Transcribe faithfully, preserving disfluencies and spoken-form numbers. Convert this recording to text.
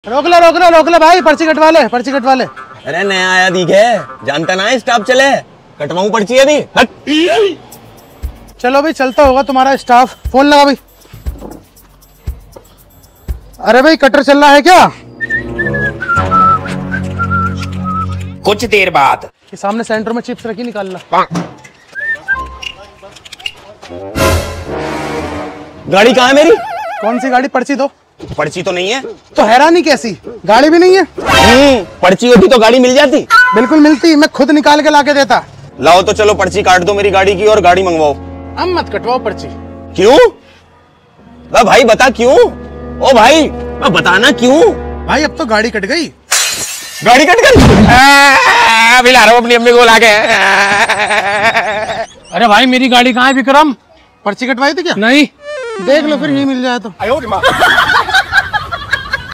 रोक लो रोक लो रोक लो भाई, पर्ची कटवा ले पर्ची कटवा ले। अरे नया आया दिखे, जानता ना है स्टाफ चले, कटवाऊं पर्ची अभी। चलो भाई चलता होगा तुम्हारा स्टाफ। फोन लगा भाई। अरे भाई कटर चल रहा है क्या? कुछ देर बाद कि सामने सेंटर में चिप्स रखी, निकाल ला। गाड़ी कहाँ है मेरी? कौन सी गाड़ी? पर्ची दो। पर्ची तो नहीं है। तो हैरानी कैसी, गाड़ी भी नहीं है? हम्म, पर्ची होती तो गाड़ी मिल जाती। बिल्कुल मिलती, मैं खुद निकाल के लाके देता। लाओ तो चलो पर्ची काट दो मेरी गाड़ी की और गाड़ी मंगवाओ। अब मत कटवाओ पर्ची। क्यों? वाह भाई बता क्यों? ओ भाई बताना क्यों? भाई अब तो गाड़ी कट गई। गाड़ी कट गई? अभी ला रहा हूँ अपनी अम्मी को लाके। अरे भाई मेरी गाड़ी कहाँ है विक्रम? पर्ची कटवाई थी क्या? नहीं। देख लो फिर यही मिल जाए तो।